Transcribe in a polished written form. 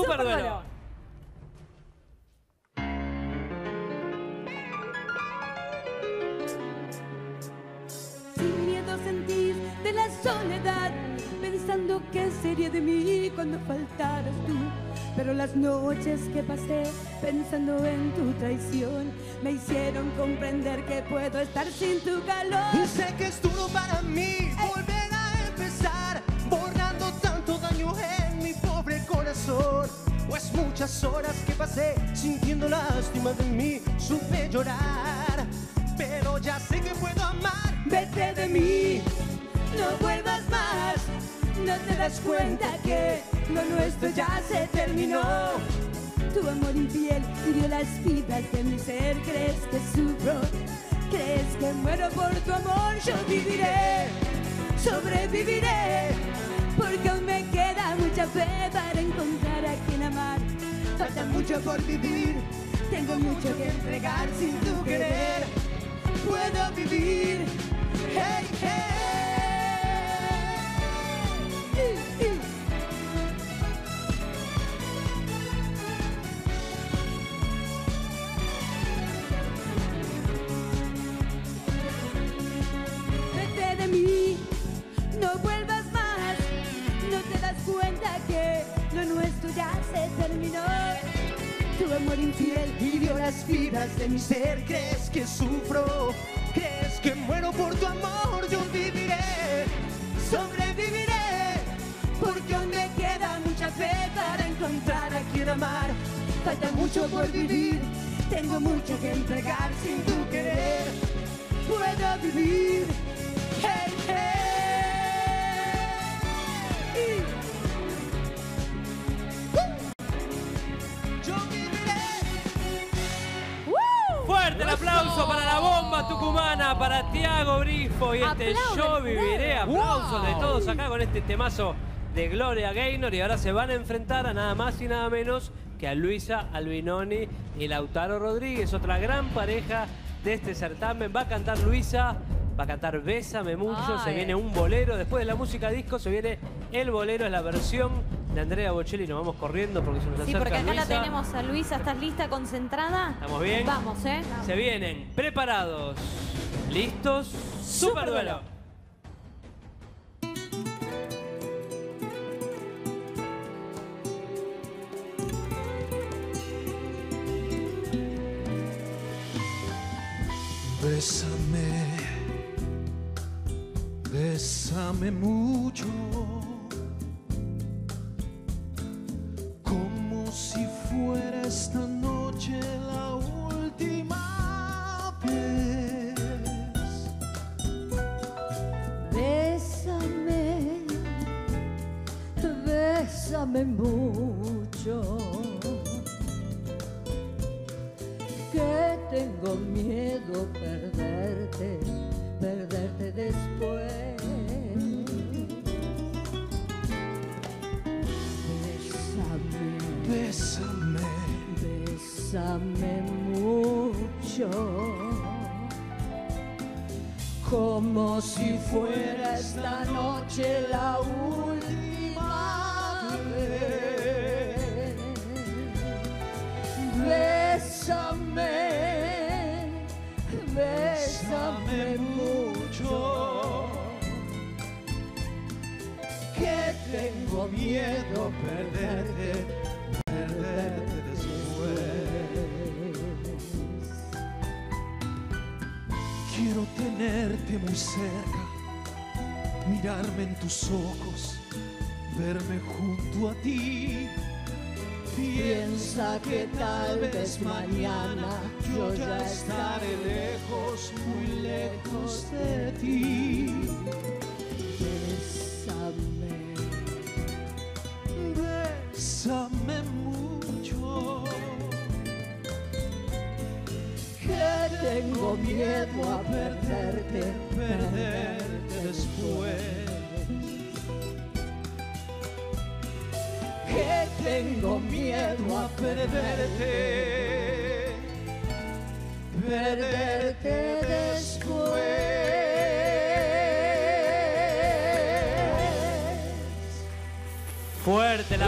Superduelo. Sin miedo sentir de la soledad, pensando qué sería de mí cuando faltaras tú. Pero las noches que pasé pensando en tu traición me hicieron comprender que puedo estar sin tu calor. Y sé que es duro para mí volver a empezar, borrando tanto daño en mi pobre corazón. Pues muchas horas que pasé sintiendo lástima de mí, supe llorar, pero ya sé que puedo amar. Vete de mí, no vuelvas más. No te das cuenta que lo nuestro ya se terminó. Tu amor infiel hirió las fibras de mi ser. ¿Crees que sufro? ¿Crees que muero por tu amor? Yo viviré, sobreviviré, porque aún me queda mucha fe para encontrar a quien amar. Falta mucho por vivir, tengo mucho que entregar. Sin tu querer puedo vivir. Hey, hey. Vete de mí, no vuelvas más. No te das cuenta que lo nuestro ya se terminó. Tu amor infiel Hirió las fibras de mi ser. ¿Crees que sufro? ¿Crees que muero por tu amor? Yo viviré, sobreviviré, porque aún me queda mucha fe para encontrar a quien amar. Falta mucho por vivir, tengo mucho que entregar. Sin tu querer puedo vivir. Hey, hey. Yo viviré. Fuerte el aplauso para la bomba tucumana, para Tiago Brifo y este Yo Viviré. Aplausos de todos acá con este temazo de Gloria Gaynor. Y ahora se van a enfrentar a nada más y nada menos que a Luisa Albinoni y Lautaro Rodríguez, otra gran pareja de este certamen. Va a cantar Luisa, va a cantar Bésame Mucho, se viene un bolero. Después de la música disco se viene el bolero, es la versión de Andrea Bocelli. Nos vamos corriendo porque se nos acerca porque acá Luisa. la tenemos a Luisa. ¿Estás lista, concentrada? ¿Estamos bien? Vamos, Se vienen, preparados, listos, Superduelo. Bésame, bésame mucho, como si fuera esta noche la última vez. Bésame, bésame mucho, que tengo miedo perderte, perderte después. Bésame, Bésame, bésame mucho, como si fuera esta noche la última vez. Bésame, bésame mucho, que tengo miedo perderte, perderte después. Quiero tenerte muy cerca, mirarme en tus ojos, verme junto a ti. piensa que tal vez mañana yo ya estaré lejos, muy lejos de ti. Bésame, Bésame mucho, que tengo miedo a perderte, perderte después. que tengo miedo a Perderte, perderte después. Fuerte la